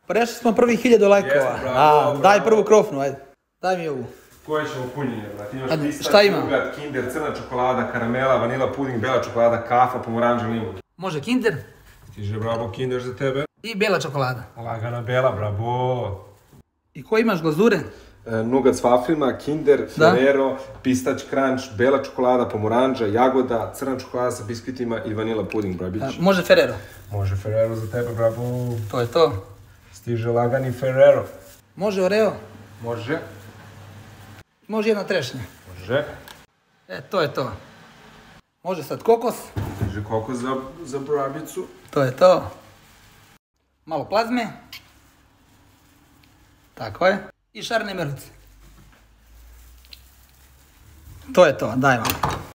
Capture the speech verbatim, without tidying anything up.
Prešli smo prvi hiljadu lajkova. A, daj prvu krofnu, ajde. Daj mi ovu. Koje ćemo punjenje, brate? Imaš Ajde, pistač, šta ima? nougat, kinder, crna čokolada, karamela, vanila puding, bela čokolada, kafa, pomoranđa, limun. Može kinder Stiže, bravo, kinder za tebe. i bijela čokolada. Lagana bela, bravo. I koje imaš glazure? E, nugat s vaflima, kinder, Da. Ferrero, pistać crunch, bela čokolada, pomoranđa, jagoda, crna čokolada sa biskitima i vanila puding, brabić. A, može Ferrero. Može Ferrero za tebe, bravo. To je to. Stiže lagani Ferrero. Može Oreo. Može. Može jedna trešnja. Može. E, to je to. Može sad kokos. Stiže kokos za, za brabicu. To je to. Malo plazme. Tako je. I šarene mrvice. To je to, daj vam.